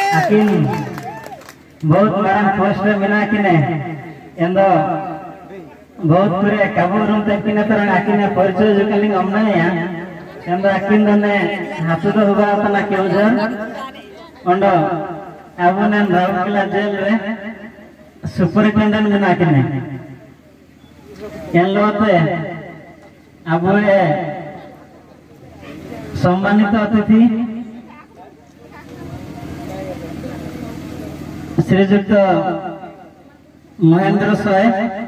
akin बहुत marang post mena kine endo बहुत पूरे काबूरुम तक किने तरंग आकिने परिचय जुकलिंग हमने या endo akin done hatu do huba तना क्यों जर ओंडो abunen Raurkela jail re superintendent mena kine एनलोते अबुए सम्मानित अतिथि श्रीजुक्त महेंद्र सोय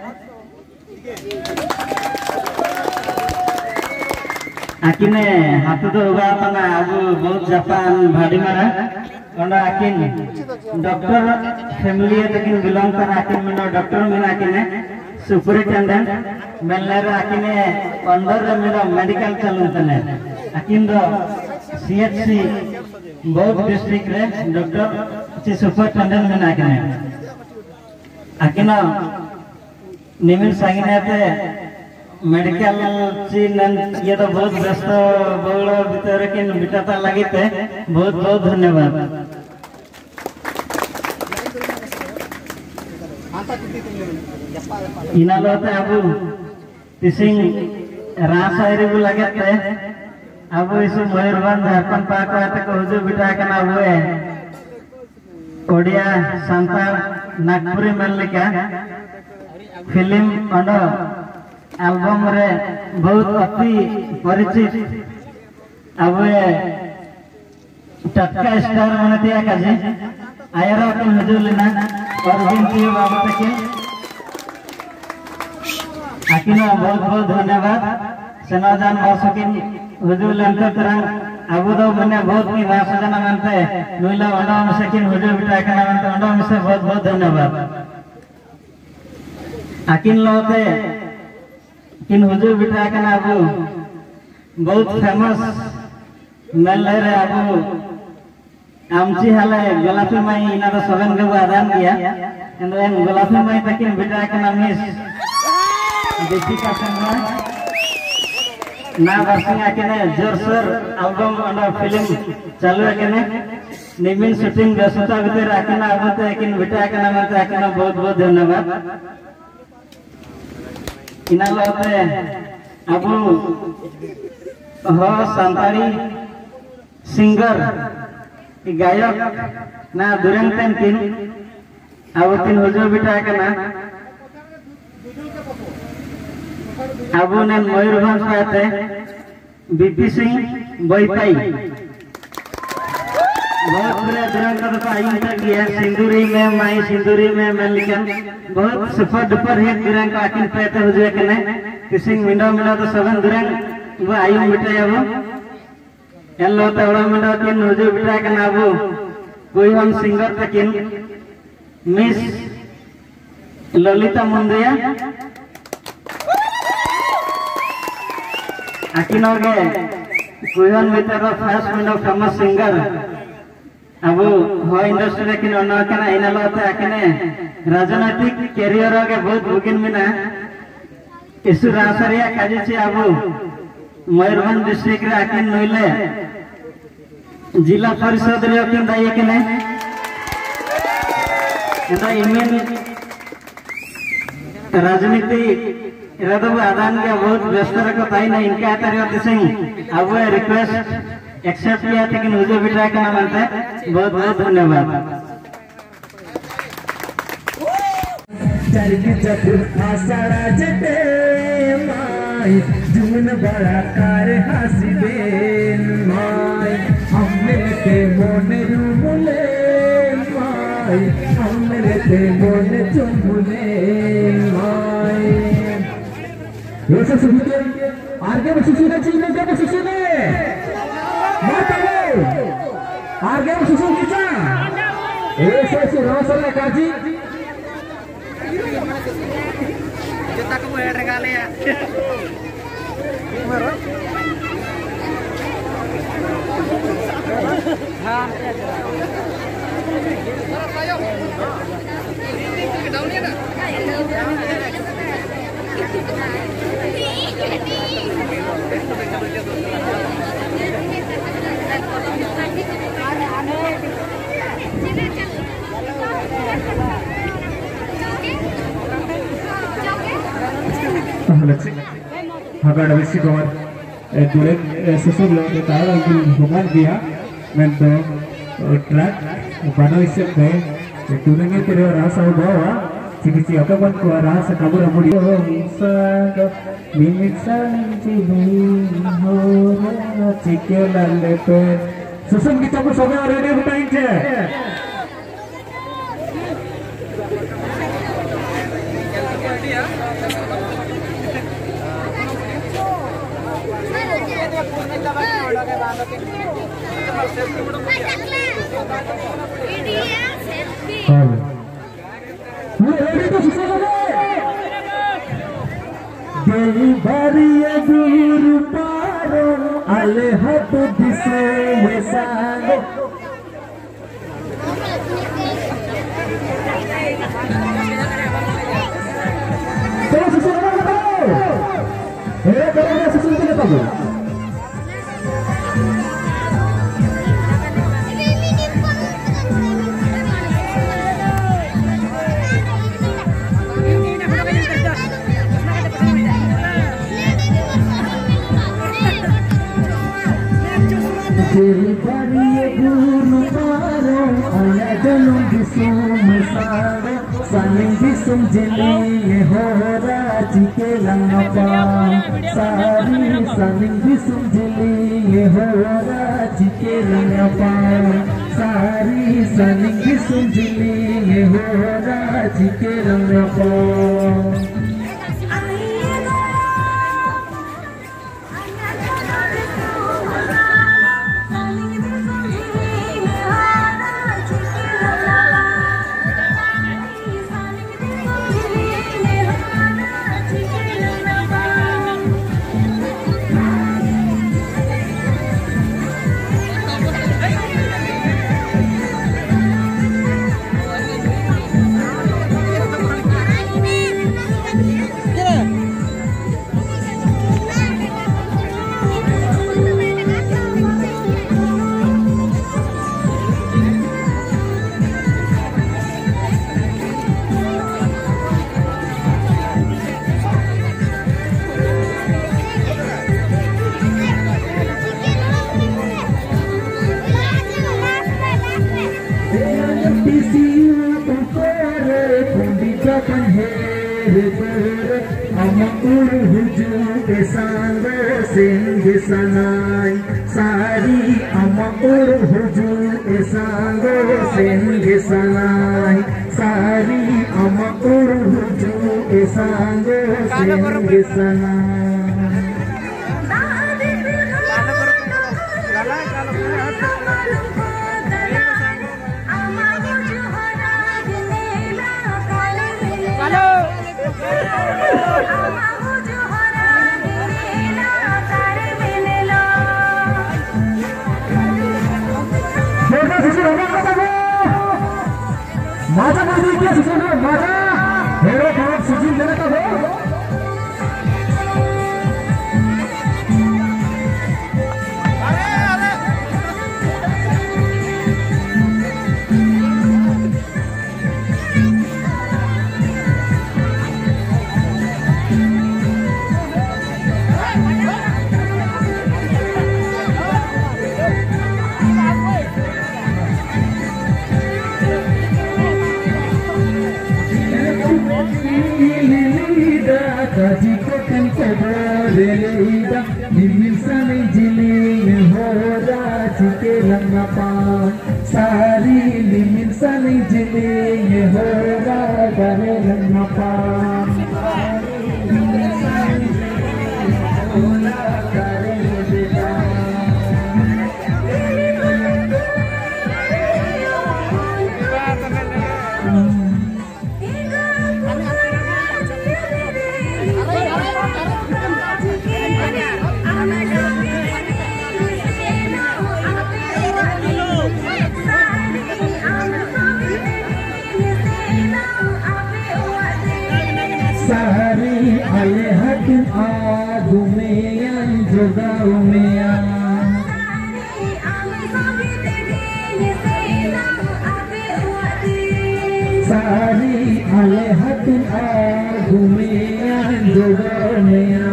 आकिने हाथ तो होगा तना अब बहुत जापान भाड़ी मारा और आकिन डॉक्टर फैमिली तकिन बिलोंग कर आकिन में डॉक्टर में आकिने सुपरिटेंडेंट मेलर आकिने अंदर मेरा मेडिकल चलुतने आकिन दो सीएचसी बहुत डिस्ट्रिक्ट रे डॉक्टर ची सुपरिटेंडेंट में आकिने आकिना निमिल सांगिनेते मेडिकल ची ये तो बहुत व्यस्त बहुल भीतर किन बिटाता लगिते बहुत बहुत धन्यवाद इनालोते अबु तिसिंग रासायरी बु लगते अबु इसु मयूरभंज झारखंड पाक आते को हुजु बिटा कना हुए ओडिया सांताल नागपुरी मेललिका फिल्म अंडो एल्बम रे बहुत अति परिचित अबु टटका स्टार माने दिया काजे आयरा के हुजुलिना और बिनती बाबा तक आकिना बहुत बहुत धन्यवाद सेनाजान बसकिन हुजुर लेंते तरंग अबु दो मने बहुत की भाषा जना मानते नुइला अंडा मसकिन हुजुर बिटा कना मानते अंडा मसे बहुत बहुत धन्यवाद आकिन लोते किन हुजुर बिटा कना अबु बहुत फेमस मेले रे अबु आमची हाले गोलापी माई इना तो सगन गबु आदान किया एंड एन गोलापी माई तकिन बिटा कना मिस दीपिका संगमा ना बरसिंग आकेने जोरसोर एल्बम अंडा फिल्म चालू आकेने निमिन शूटिंग व्यस्तता भीतर आकेना आबते आकिन बिटा आकेना मनते आकेना बहुत बहुत धन्यवाद इना लोते अबु हो सांताड़ी सिंगर गायक ना दुरंगतेन किन अब तीन हुजुर बिटा आकेना अबु ने मयूरभंज पाते बीपी सिंह बैपाई बहुत बड़े दुरंग का आई तक गया सिंदूरी में माई सिंदूरी में मेलिकन बहुत सुपर डुपर हिट दुरंग का आकिन पाते हुजुर कने किसिंग मिंडा मिला तो सबन दुरंग वो आई बिटा अबु एलो तवड़ा मिंडा किन हुजुर बिटा कना अबु कोई हम सिंगर तकिन मिस ललिता मुंदिया आकिनोगे कुयन भीतर फर्स्ट मिनो फेमस सिंगर अब हो इंडस्ट्री किन ओना कना इनालोते आकिने राजनीतिक कैरियर के बहुत बुकिन मिना इसु रासरिया काजिछि अब मयूरभंज डिस्ट्रिक्ट रे आकिन नइले जिला परिषद रे किन दाई किने एदा इमिन राजनीति इरादो आदान के बहुत व्यस्त रखो ताई ना इनका तारियो दिसिंग अब रिक्वेस्ट एक्सेप्ट किया थे कि हुजुर बिटा कना मानते बहुत बहुत धन्यवाद चरकी चतुर आसारा जटे माई जुमन बड़ा कार हसी बेन माई हमने ते मोने रुमुले माई हमने ते मोने चुमुले माई ये सब सुनते आगे में सुसु ने चीने के सुसु ने मत लो आगे में सुसु नीचा ऐसे से रोसल ने काजी जता को है रेगाले या हां डाउन है ना Hagar bisi kor durek sesuatu yang tahu lagi hubungan dia mendo track bano isep ke durengnya tidak rasa bawa ciki apa pun kau rasa kabur kabur dia misal misal cibi hora cikelan lepe susun kita pun sama orang ini bukan je. Baria guru paro alehat disu mesango Baria guru paro alehat disu mesango saling disum jeli hora cikelan apa sari saling disum jeli hora cikelan apa sari saling disum jeli hora cikelan apa sanai sari amakul huju esango senge sanai sari amakul huju esango senge sanai माता मस्जिद क्या सुनो माता हेरो बाप सुजीत लेने का हो Relida dimisane jiling hora cikelan apa sari dimisane jiling hora garelan apa sari alehatin adumeyan jogaumeyan sari ale hatin ar gumian jogarnya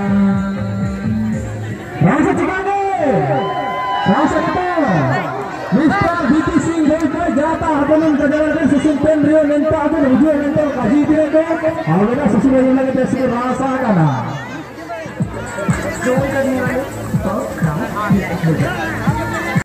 rasa Chicago rasa kita Mr. VT Singh Roy जाता हटनम कजरा सुसुम पेन रियो नेंता अदु रुजु नेंता काजी दिने को आवरा सुसुम रियो लगे तेसे रासा काना scroll करने वाले तो काम